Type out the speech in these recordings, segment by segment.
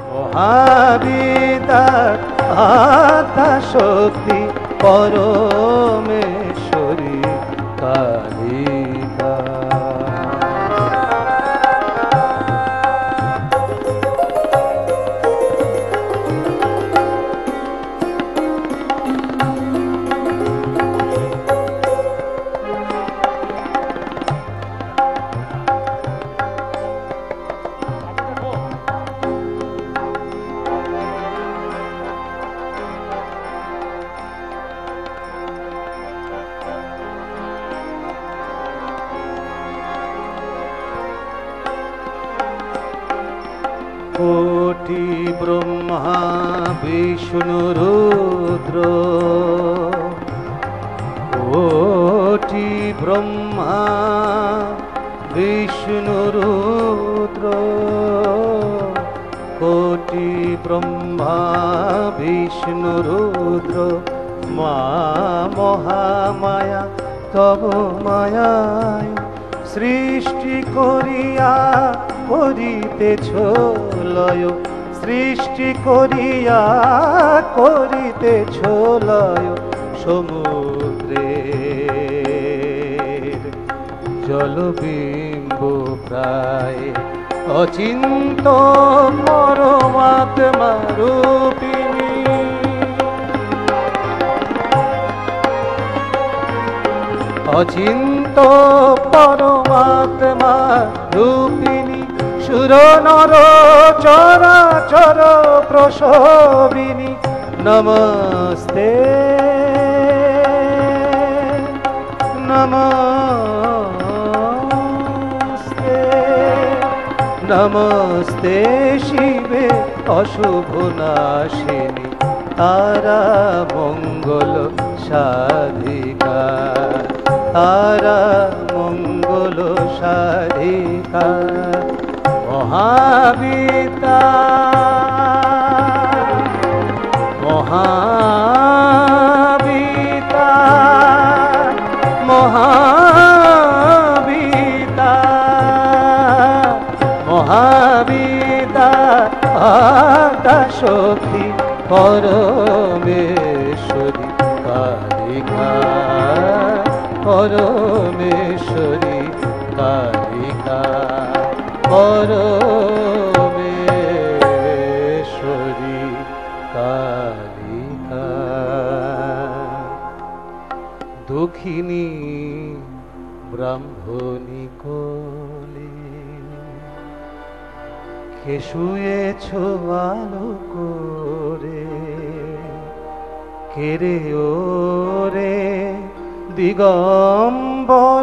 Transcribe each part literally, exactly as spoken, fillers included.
মহাবিদ্যার আত্মা শক্তি পরমেশ্বরী কালিকা। কোটি ব্রহ্মা বিষ্ণু রুদ্র, কোটি ব্রহ্মা বিষ্ণু রুদ্র, কোটি ব্রহ্মা বিষ্ণু রুদ্র, মা মহামায়া তব মায়ায় সৃষ্টি করিয়া করিতেছ লয়, সৃষ্টি করিয়া করিতেছ লয় সমুদ্রের জলবিম্ব প্রায় অচিন্ত পরমাত্মা রূপিণী, অচিন্ত পরমাত্মা রূপিণী, সুর নর চরাচর প্রসবিনী, নমস্তে নমস্তে নমস্তে শিবে অশুভ নাশিনী, তারা মঙ্গল সাধিকা, তারা মঙ্গল সাধিকা। মহাবিদ্যা মহাবিদ্যা মহাবিদ্যা মহাবিদ্যা আত্মা শক্তি পরমেশ্বরী কালিকা, পরমেশ্বরী কালিকা, পরমেশ্বরী কালিকা। দুঃখিনী ব্রাহ্মণী কোলে কে শুয়েছ আলো করে, কে রে ওরে দিগম্বর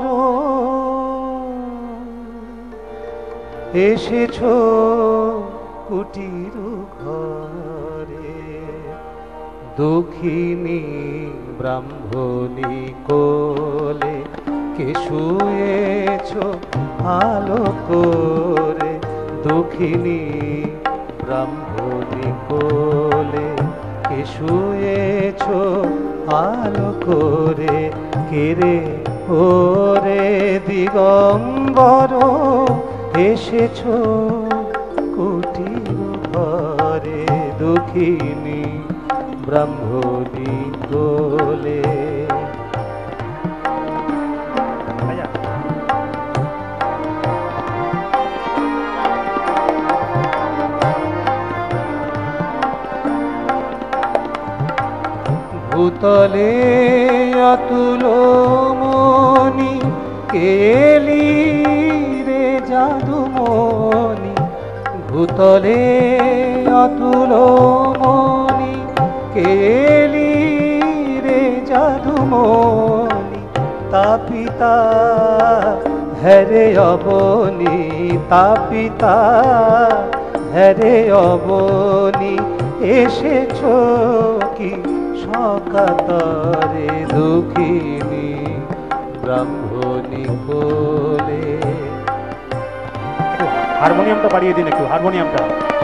এসেছ কুটির ঘরে, দুঃখিনী ব্রাহ্মণী কোলে কে শুয়েছ আলো করে, দুঃখিনী ব্রাহ্মণী কোলে কে শুয়েছ আলো করে, কে রে ওরে দিগম্বর এসেছ কুটির ঘরে, দুঃখিনী ব্রাহ্মণী কোলে। ভূতলে অতুল মনি কেলি রে জাদুমণি, ভূতলে অতুল মনি কেলি রে জাদুমণি, তাপিতা হরে অবনি, তাপিতা হরে অবনি, এসেছ কি সকাতরে দুঃখিনী ব্রাহ্মণী কোলে। হারমোনিয়ামটা বাড়িয়ে দিন একটু, হারমোনিয়ামটা।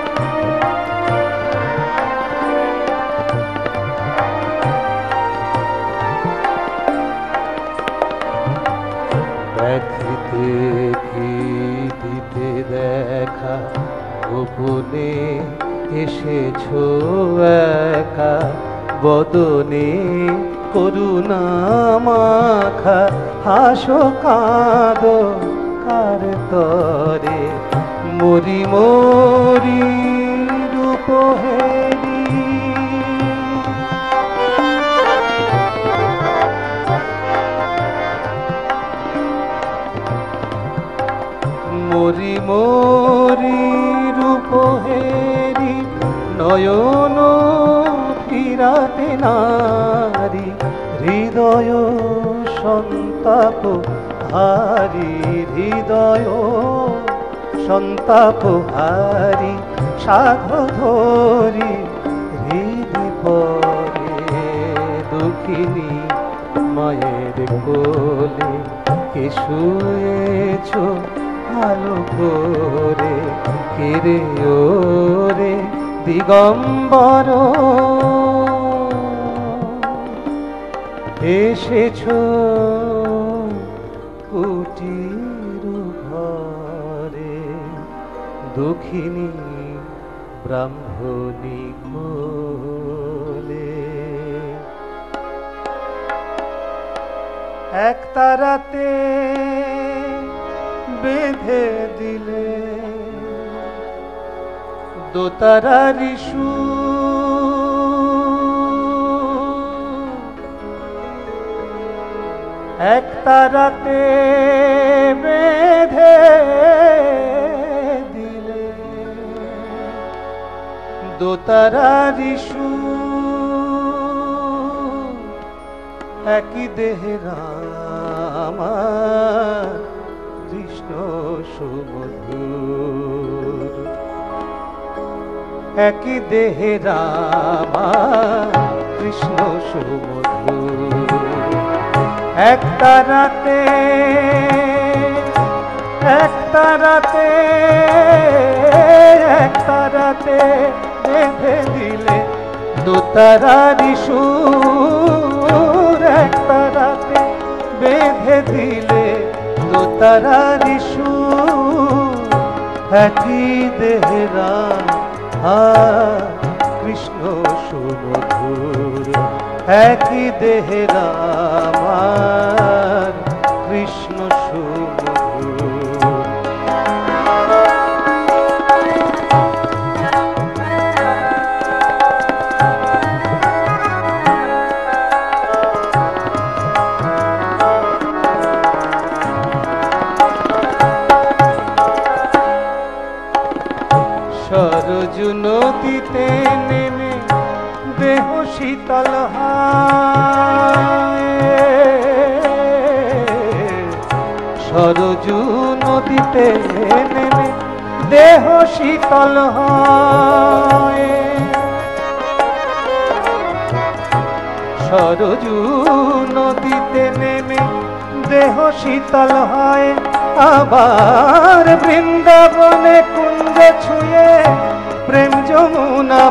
ব্যথিতে ভীতিতে দেখা গোপনে এসেছো একা বদনে করুণা মাখা, হাসো কাঁদো কার তরে, মরি মরি রূপ হেরি। মরি মরি রূপ হেরি, নয়ন ফিরাতে নারী, হৃদয় সন্তাপ হারি, হৃদয় সন্তাপ হারি, সাধ ধরি হৃদি পরে, দুঃখিনী মায়ের কোলে শুয়েছো ভালো করে, কেরে ওরে দিগম্বর এসেছো কুটির ঘরে, দুঃখিনী ব্রাহ্মণী কোলে। এক তারাতে বেঁধে দিলে দোতারার সুর, এক তারাতে বেঁধে দিলে দোতারার সুর, একই দেহে আমার কৃষ্ণ সুমধুর, একই দেহে রামা কৃষ্ণ সুমধুর। এক তারাতে এক তারাতে এক তারাতে বেঁধে দিলে দোতারারি সুর, এক তারাতে বেঁধে দিলে দোতারারি সুর, একই দেহে রামা কৃষ্ণ সুমধুর, একই দেহে আমার কৃষ্ণ সুমধুর। সরজু নদীতে নেমে দেহ শীতল হয়, সরজু নদীতে নেমে দেহ শীতল হয়, সরজু নদীতে নেমে দেহ শীতল হয়, আবার বৃন্দাবনে কুঞ্জ ছুঁয়ে প্রেম যমুনা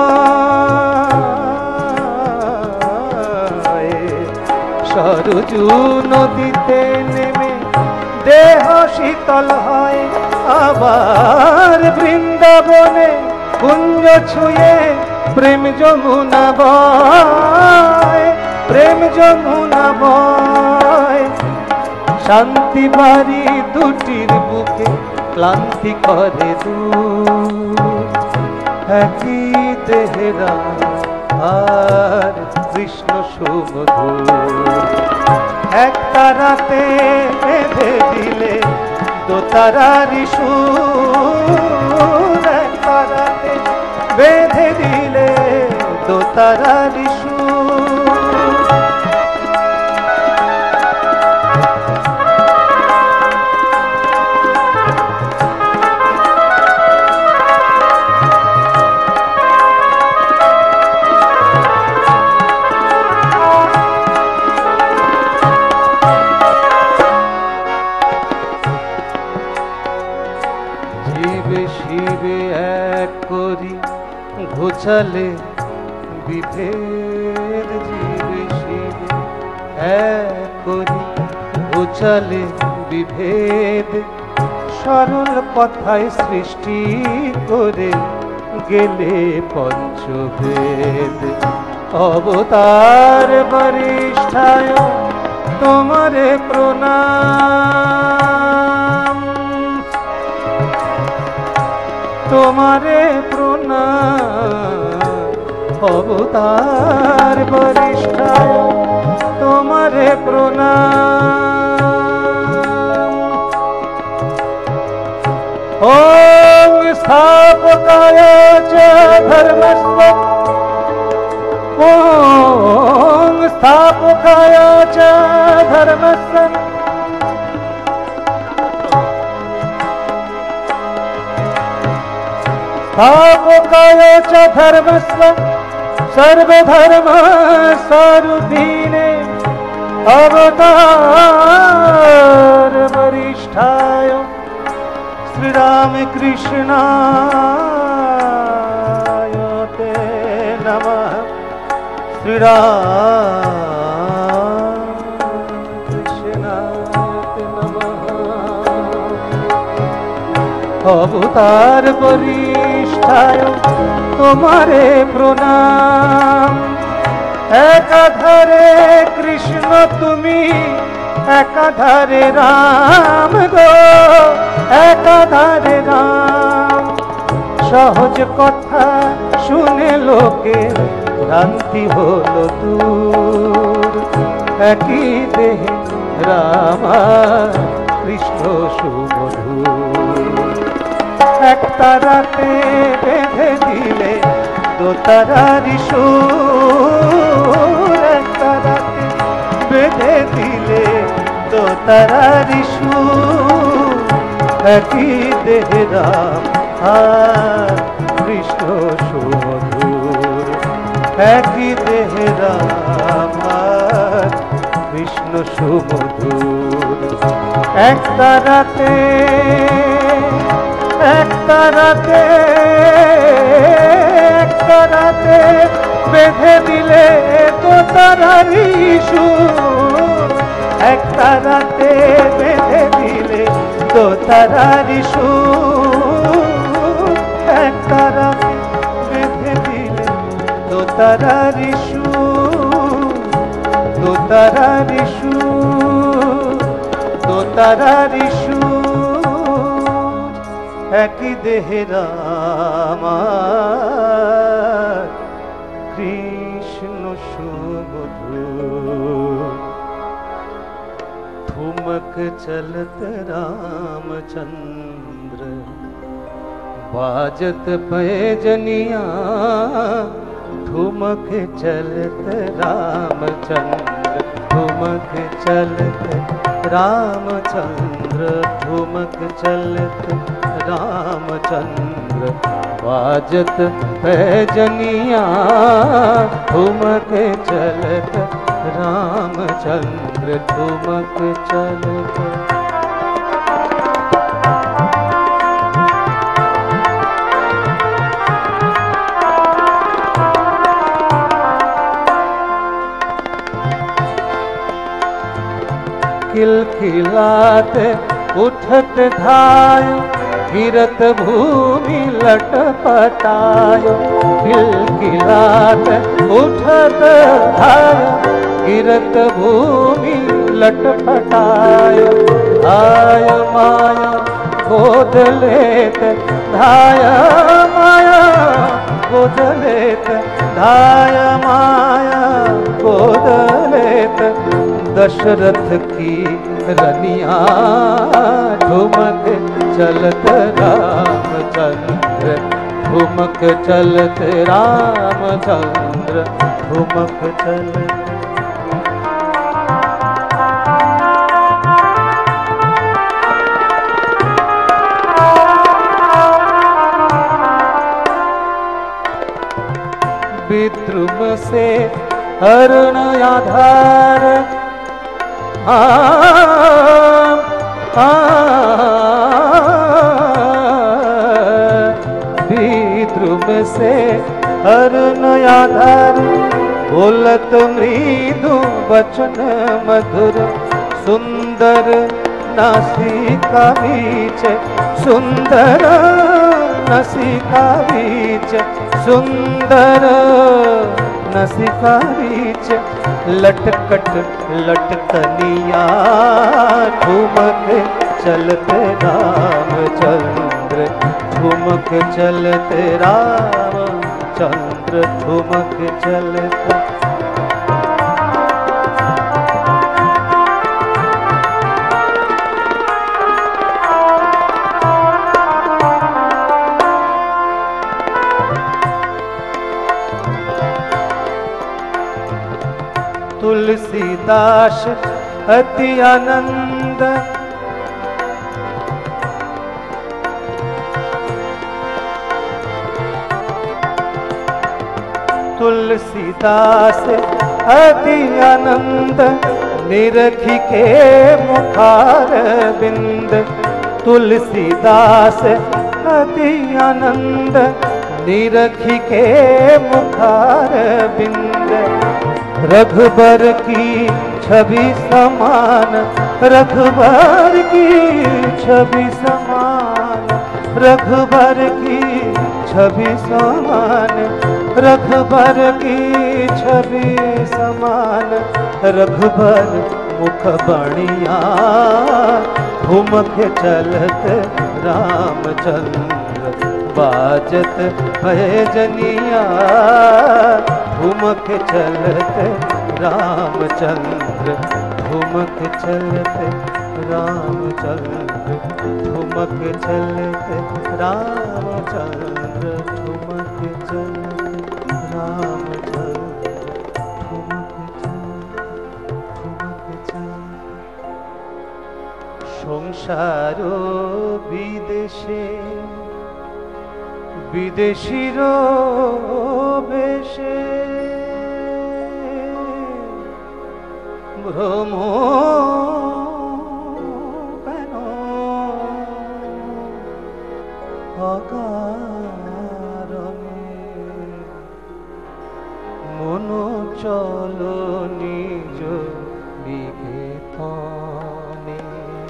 বয়, সরজু নদীতে নেমে দেহ শীতল হয়, আবার বৃন্দাবনে কুঞ্জ ছুঁয়ে প্রেম যমুনা বয়, প্রেম যমুনা বয়। শান্তি বাড়ি দুটির বুকে ক্লান্তি করে দূর, একই দেহেরা আর কৃষ্ণ সুমধুর। এক তারাতে বেঁধে দিলে দোতারারি সুর, এক তারাতে বেঁধে দিলে দোতারারি সুর। ঘোচালে বিভেদ, জীবে শিবে এক করি ঘোচালে বিভেদ, সরল কথায় সৃষ্টি করে गेले पंचभेद अवतार वरिष्ठाय तुम्हारे प्रणाम तुम्हारे प्रणाम अवतार वरिष्ठाय तुम्हारे प्रणाम ओम स्थापकाय च धर्मस्य ओम स्थापकाय च धर्मस्य स्थापकाय च धर्मस्य सर्वधर्म स्वरूपिणे अवतार वरिष्ठाय श्री रामकृष्णाय ते नमः श्री रामकृष्णाय ते नमः अवतार वरिष्ठाय तुम्हारे प्रणाम एकाधारे कृष्ण तुमी एकाधारे राम गो एकाधारे राम सहज कथा शुने लोके भ्रांति हलो दूर एकी देहे रामा कृष्ण सुमधुर एक ताराते बेधे दिले दो तारारी सुर एक ताराते बेधे दिले दो तारारी सुर एकी देहे राम कृष्ण सुमधुर एकी देहे राम कृष्ण सुमधुर एक ताराते एक ताराते एक ताराते बेधे दिले दो तारारी सुर एक ताराते बेधे दिले दो तारारी सुर एक ताराते बेधे दिले दो तारारी सुर दो तारारी सुर दो तारारी सुर एकी देहे रामा कृष्ण सुमधुर ठुमक चलत रामचंद्र बाजत पैजनिया ठुमक चलत रामचंद्र ठुमक चलत रामचंद्र ठुमक चलत रामचंद्र बाजत पैजनिया ठुमक चलत रामचंद्र ठुमक चलत खिलखिलात उठत धाय गिरत भूमि लटपटायो खिलखिलात उठत धाय गिरत भूमि लटपटायो धाय माया गोद लेत धाय माया गोद लेत धाय माया गोद लेत दशरथ की रनिया ठुमक चलत रामचंद्र ठुमक चलत रामचंद्र ठुमक चलत विद्रुम से अरुण आधार विद्रुम से अरुण आधार बोलत मृदु वचन मधुर सुंदर नासिका बीच सुंदर नसिका बीच सुंदर नसिका बीच लटकट लटकनिया ठुमक चलते रामचंद्र ठुमक चलते रामचंद्र ठुमक चलते। तुलसीदास अति आनंद तुलसीदास अति आनंद निरखी के मुखार बिंद तुलसीदास अति आनंद निरखी के मुखार बिंद रघुबर की छवि समान रघुबर की छवि समान रघुबर की छवि समान रघुबर की छवि समान रघुबर मुख बणिया घुमक चलत रामचंद्र बाजत भजनिया घुमक चलत रामचंद्र घुमक चलत रामचंद्र घुमक चलत रामचंद्र घुमक चलत रामचंद्र घुमक चलत संसार विदेशे विदेशीर बेशे भ्रम केन अकारणे मन चलो निज विवेकने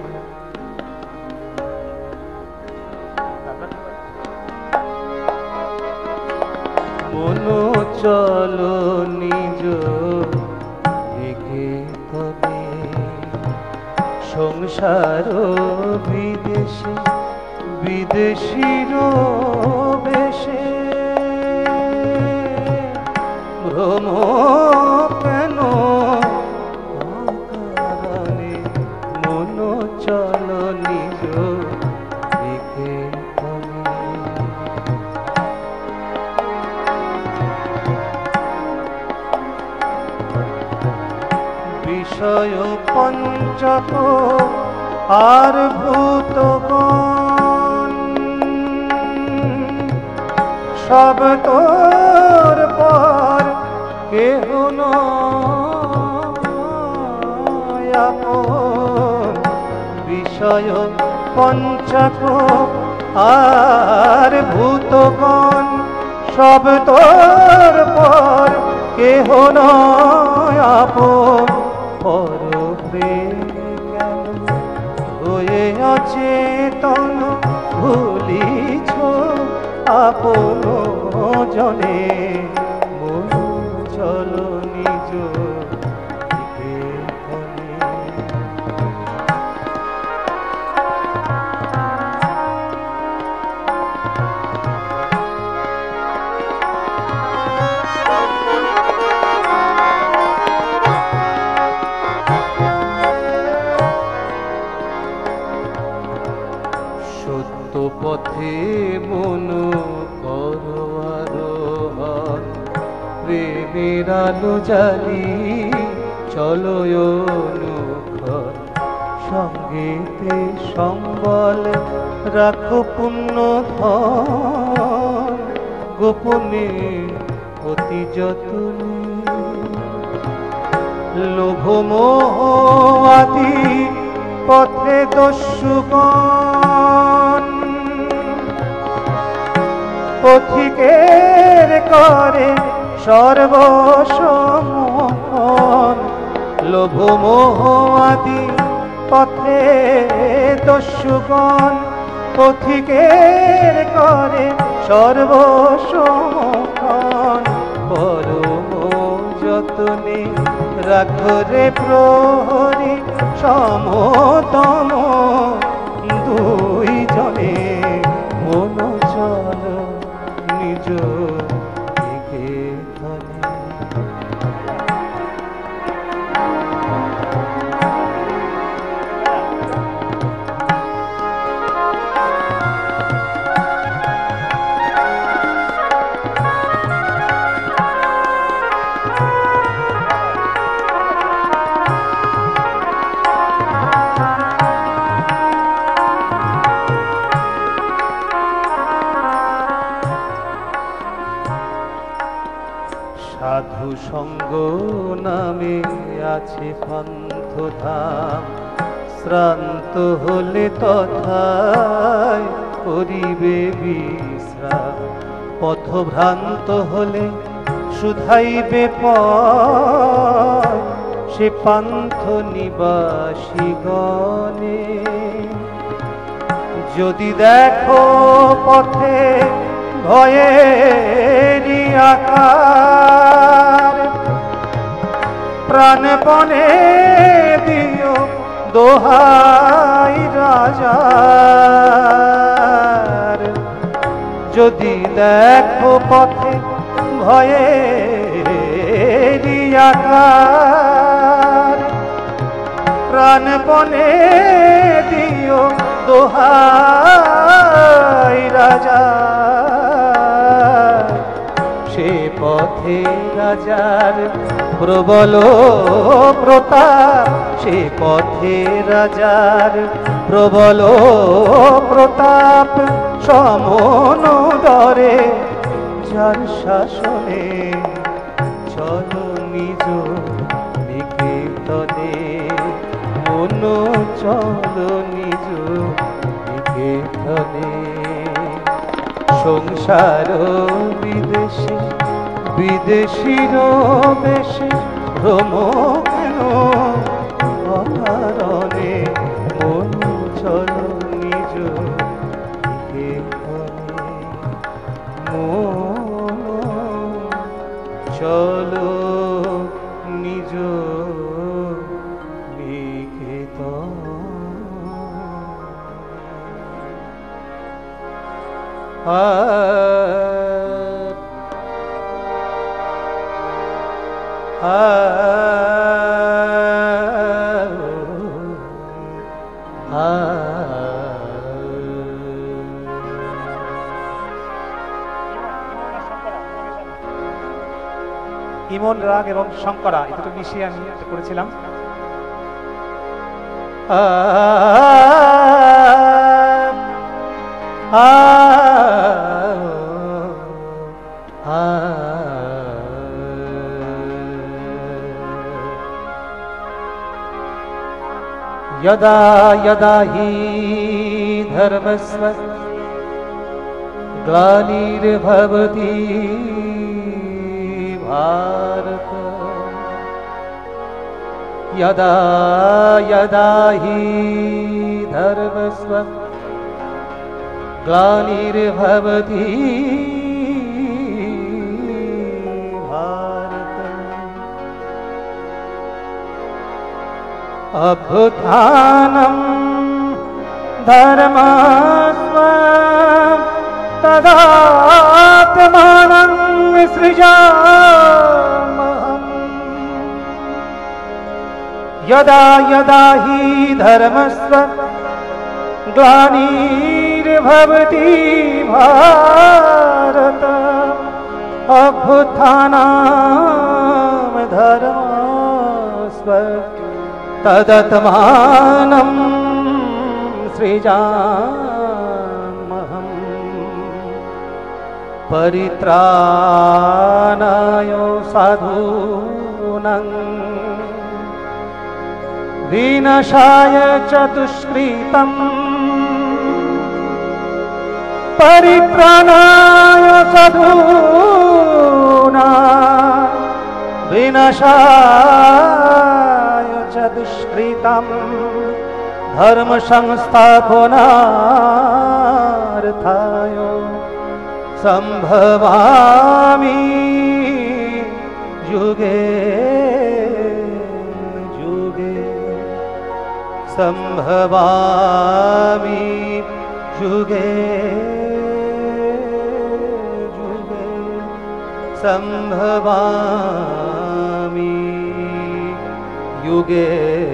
मन चलो निज विवेकने संसार विदेशे विदेशीर बेशे भ्रम केन अकारणे मन चलो निज विवेकने विषय पंचक आर भूतगण सब तोर पर केह नय आपन विषय पंचक आर भूतगण सब तोर पर केह नय आपन पर प्रेम হয়ে অচেতন ভুলিছ আপন জনে মন চলো নিজ বিবেকনে পথে মন করো আরোহণ প্রেমের আলো জ্বালি চলো অনুক্ষণ সঙ্গীতে সম্বল রাখো পুণ্য ধন গোপনে অতি যতনে লোভ মোহ আদি পথে দস্যুগণ পথিকের করে সর্বসমন লোভ মোহ আদি পথে দস্যুগণ পথিকের করে সর্বসমক্ষণ পরম যতনে রাখো রে প্রহরী সমতম দুই জনে মন চল নিজ দিকে ধরে। সাধু সঙ্গ নামে আছে পান্থ ধাম, শ্রান্ত হলে তথায় করিবে বিশ্রাম। পথভ্রান্ত হলে শুধাইবে পথ, সে পান্থ নিবাসী গণে। যদি দেখো পথে ভয়েরই আকার, প্রাণপণে দিও দোহাই রাজার। যদি দেখো পথে ভয়েরই আকার, প্রাণপণে দিও দোহাই রাজার। সে পথে রাজার প্রবল প্রতাপ, সে পথে রাজার প্রবল প্রতাপ। সমন দরে যার শাসনে চল নিজ নিকেতনে, মন চল নিজ নিকেতনে। সংসার বিদেশে বিদেশির বেশে ভ্রম কেন অকারণে, মন চল নিজ নিকেতনে, মন চল নিজ নিকেতনে। আ আ আ ইমন রাগ এবং শঙ্করা এই দুটো মিশিয়ে আমি করেছিলাম। আ আ আ यदा यदा हि धर्मस्य ग्लानिर्भवति भारत, यदा यदा हि धर्मस्य ग्लानिर्भवति अभ्युत्थानं धर्मस्व तदात्मानं सृजाम्यहम्। यदा यदा हि धर्मस्व ग्लानिर्भवति भारत, अभ्युत्थानं धर्मस्व तदात्मानं सृजाम्यहम्। परित्राणाय साधूनां विनाशाय च दुष्कृतं, परित्राणाय साधूनां विनाशाय च दुष्कृतं, धर्म संस्थापनार्थाय संभवामि युगे युगे संभवामि युगे युगे संभवामि युगे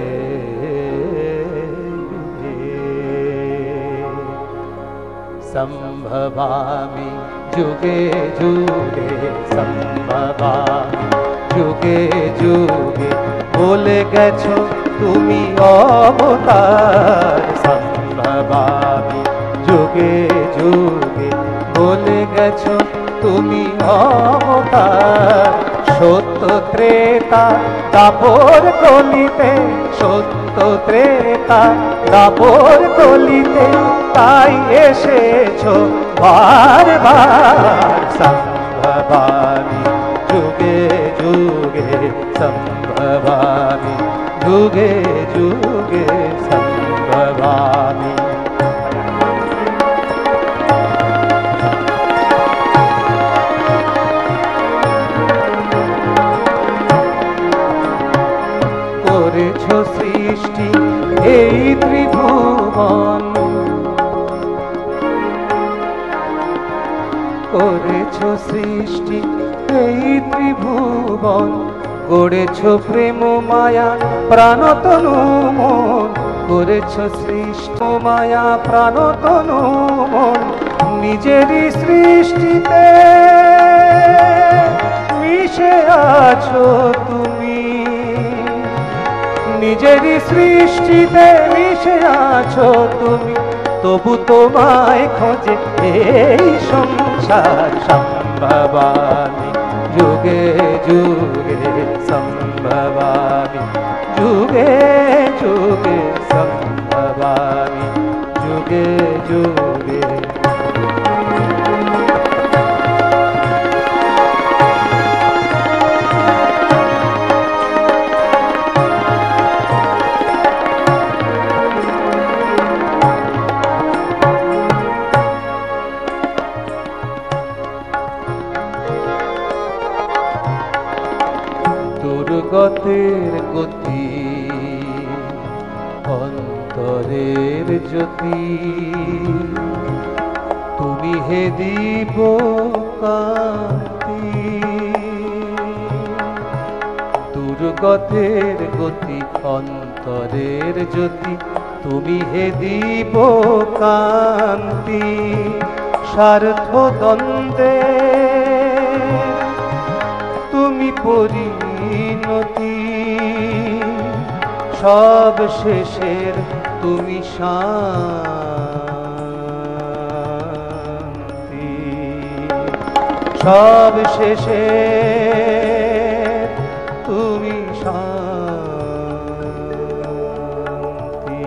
संभवामि जुगे जुगे संभवामि जुगे जुगे बोले गेছো তুমি অবতার संभवामि जुगे जुगे बोले गेছো তুমি অবতার সত্য ত্রেতা দাপর কলিতে সত্য ত্রেতা দাপর কলিতে তাই এসেছো বারবার संभवामि जुगे जुगे संभवामि जुगे जुगे संभवामि করেছো সৃষ্টি এই ত্রিভুবন করেছো সৃষ্টি এই ত্রিভুবন গড়েছো প্রেম মায়া প্রাণতনু মন করেছো সৃষ্টি মায়া প্রাণতনু মন নিজেরই সৃষ্টিতে মিশে আছো তুমি নিজেরই সৃষ্টিতে মিশে আছো তুমি তবু তোমায় খোঁজে এই সংসার संभवामि जुगे जुगे संभवामि जुगे जुगे संभवामि जुगे जुगे দুর্গতের গতি অন্তরের জ্যোতি তুমি হে দীপ কান্তি দুর্গতের গতি অন্তরের জ্যোতি তুমি হে দীপ কান্তি স্বার্থ দ্বন্দ্বে তুমি পরিণতি সব শেষের তুমি শান্তি সব শেষের তুমি শান্তি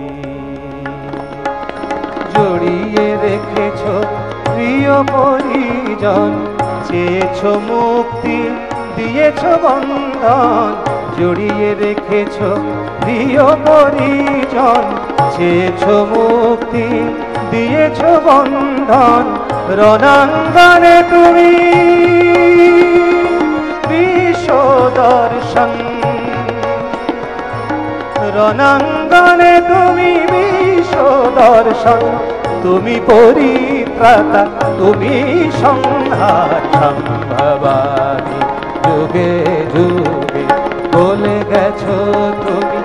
জড়িয়ে রেখেছো প্রিয় পরিজন চেয়েছো মুক্তি দিয়েছো বন্ধন জড়িয়ে রেখেছো প্রিয় পরিজন চেয়েছো মুক্তি দিয়েছো বন্ধন রণাঙ্গনে তুমি বিশ্ব দর্শন রণাঙ্গনে তুমি বিশ্ব দর্শন তুমি পরিত্রাতা তুমি সংহার संभवामि जुगे जुगे बोले गेছো তুমি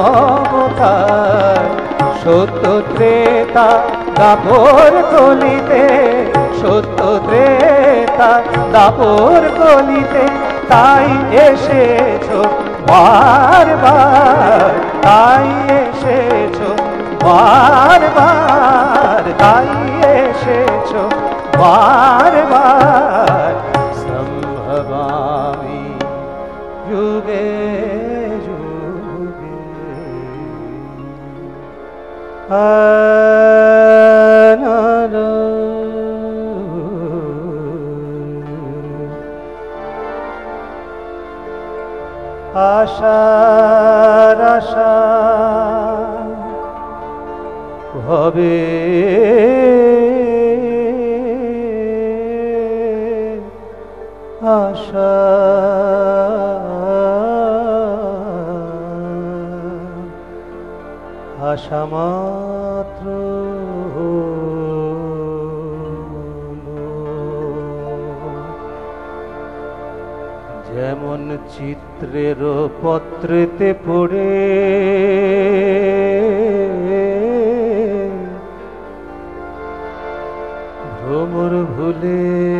অবতার সত্য ত্রেতা দাপর কলিতে সত্য ত্রেতা দাপর কলিতে তাই এসেছো বারবার তাই এসেছো বারবার তাই এসেছো বারবার संभवामि जुगे जुगे आनंद आशा आशा ভবে আশা আশা মাত্র যেমন চিত্রের পত্রেতে পড়ে ভ্রমর ভুলে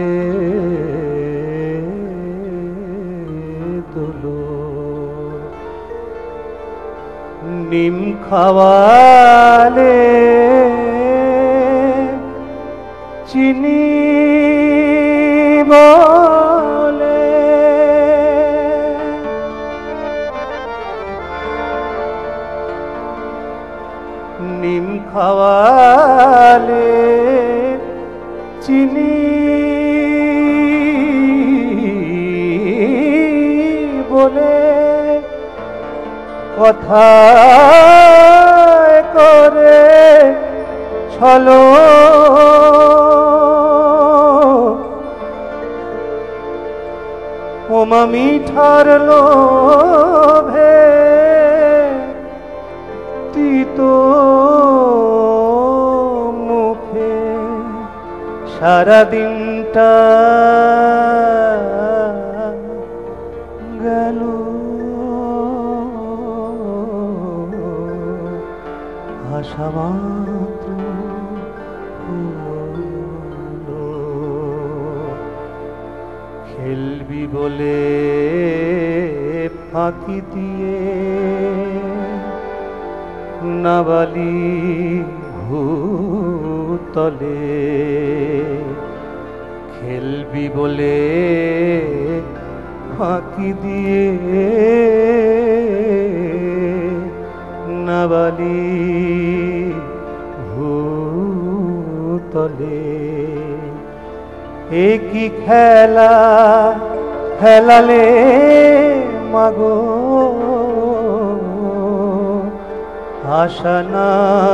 দোলো নিম খাওয়ালে চিনি বলে নিম খাওয়ালে চিনি বলে কথা করে ছলো ওমা মিঠার লোভে তিতো মুখে সারা দিনটা গেল আশা মাত্র হলো খেলবি বলে ফাঁকি দিয়ে নাবালি ভূতলে খেলবি বলে ফাঁকি দিয়ে নাবালি ভূতলে একই খেলা খেলালে মাগো আশা না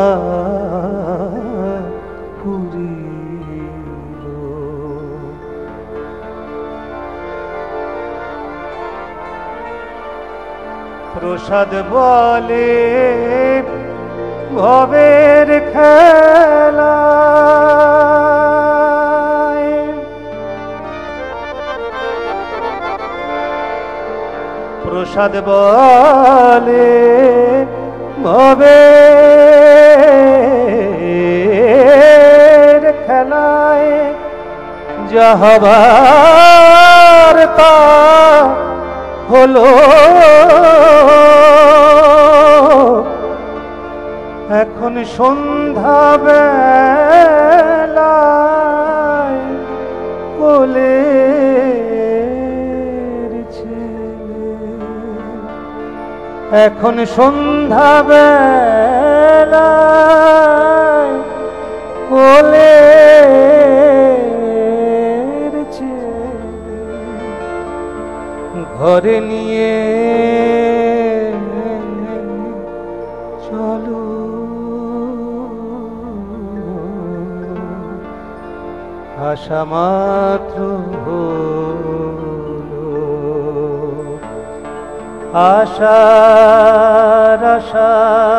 পুরিল প্রসাদ বলে ভবের খেলা প্রসাদ বলে ভবের খেলায় যাহবার তা হলো এখন সন্ধ্যা বেলায় কোলের ছেলে এখন সন্ধ্যা বেলায় কোলের ছেলে ঘরে নিয়ে চলো আশা মাত্র হলো আশার আশা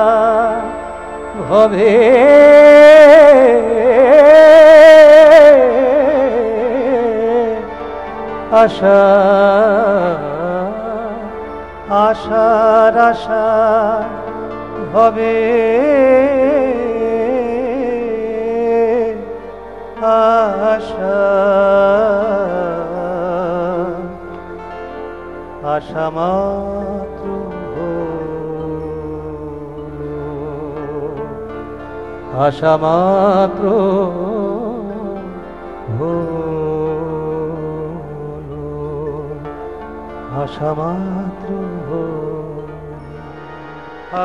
ভবে আশা আশার আশা ভবে আশা আশা মাত্র হলো আশা মাত্র হলো আশা মাত্র হলো আ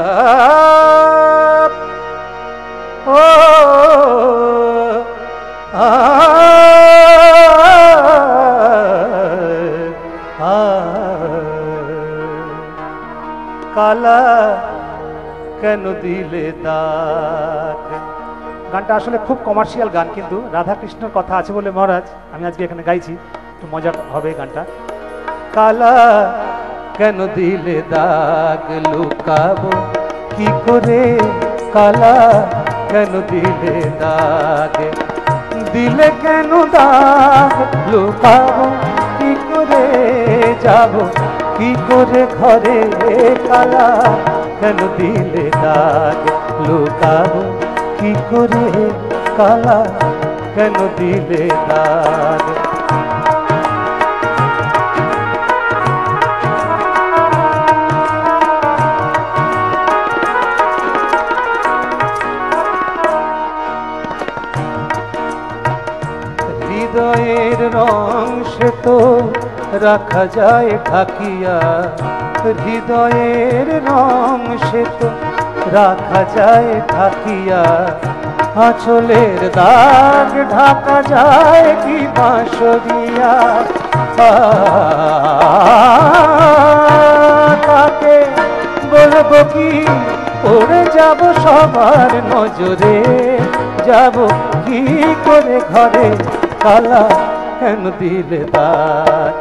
ও আ কালা কেন দিলে দাগ। গানটা আসলে খুব কমার্শিয়াল গান, কিন্তু রাধা কৃষ্ণর কথা আছে বলে মহারাজ আমি আজকে এখানে গাইছি, একটু মজা হবে গানটা। কালা কেন দিলে দাগ, লুকাবো কি করে, কালা কেন দিলে দাগ, দিলে কেন দাগ, লুকাবো কি করে, যাব কি করে ঘরে, কালা কেন দিলে দাগ, লুকাবো কি করে, কালা কেন দিলে দাগ। হৃদয়ের রং সে তো রাখা যায় ঢাকিয়া, হৃদয়ের রং সে তো রাখা যায় ঢাকিয়া, আঁচলের দাগ ঢাকা যায় কি বাঁশরিয়া, তাকে বলবো কি পড়ে যাব সবার নজরে, যাব কি করে ঘরে, কালা কেন দিলে দাগ।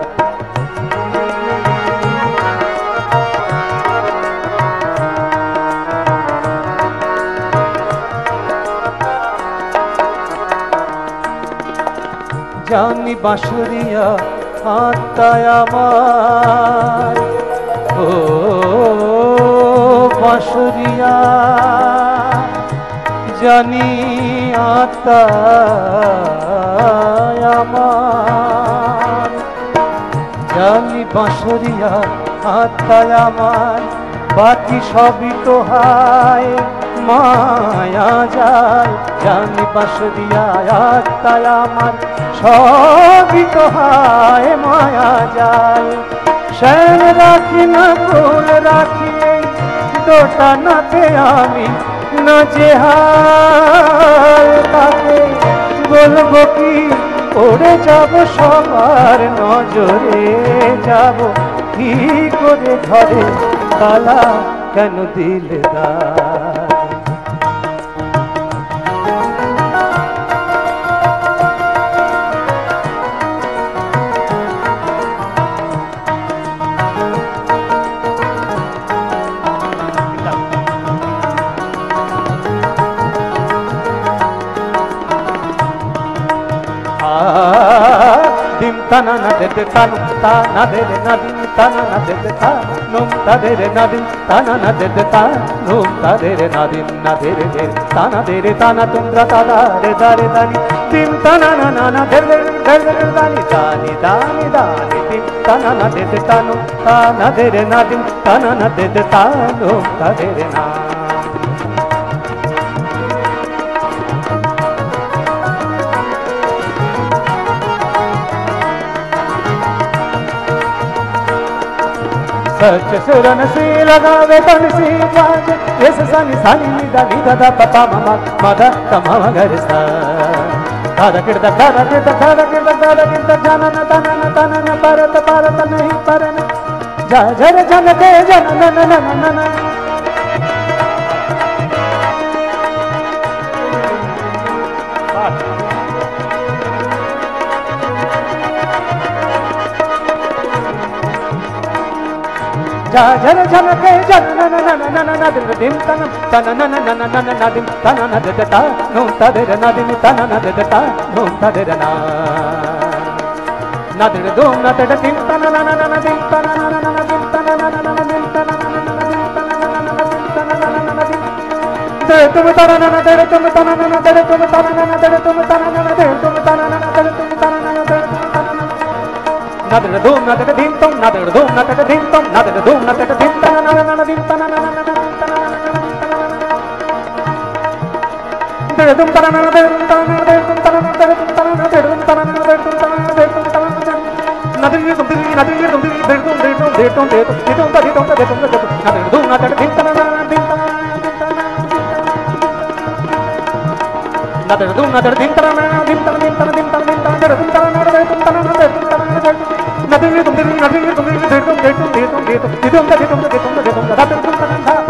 জানি বাঁশরিয়া আত্মায় আমার, ও বাঁশরিয়া জানি আত্মায় আমার, জানি বাঁশরিয়া আত্মায় আমার, বাকি সবই তো হায় মায়া যায়, জানি বাঁশরিয়া আত্মায় আমার, সবই তো হায় মায়া যায়, শ্যাম রাখি না ফুল রাখি দোটানাতে আমি নাজেহাল, তাকে বলবো কি পড়ে যাব সবার নজরে, যাব কি করে ঘরে, কালা কেন দিলে দাগ। dim tana na de de tanu ta na de de na dim tana na de de ta num ta de de na dim tana na de de ta num ta de de na dim na de de de ta na de de ta na tum ra ta da re da re da ni dim tana na na na de de de de da ni da ni da ni da ni dim tana na de de ta num ta na de de na dim tana na de de ta num ta de de na। सच सुरन सी लगावे तन सी बाज, इस सनी सनी निदा निदा दा पपा mama मदा तमा मगर सा, तारा किरदा तारा किरदा तारा किरदा तारा किरदा जाना न ताना न ताना न परत परत नहीं परन, जा जर जन के जन न न न न न जा जर जन के जन न न न न न दिल दिम तन तन न न न न न न दिम तन न दे ता नो ता दे न दिम तन न दे ता नो ता दे ना न दे दो न दे दिम तन न न न दिम तन न न न दिम तन न न न दिम तन न न न दिम तन न न न दिम तन न न न दिम दे तुम तन न न दे तुम तन न न दे तुम तन न न दे तुम तन न न दे तुम तन न न दे तुम तन न न दे na de do na de dim tom na de do na de dim tom na de do na de dim ta na na na dim ta na na na na dim ta na na na de dum ta na na de dum ta na de dum ta na na de dum ta na na de dum ta na na de dum ta na na de dum ta na na de dum na de dum de dum de dum de dum de dum de dum de dum ta de dum ta de dum de dum na de do na de dim ta na na na dim ta na na de do na de dim ta na na dim ta na dim ta na dim ta na dim ta na de dum ta na na de dum ta na na de dum ta na na de nothing, nothing, nothing, nothing, nothing, nothing, nothing, nothing, nothing, nothing, nothing, nothing, nothing, nothing, nothing, nothing, nothing, nothing,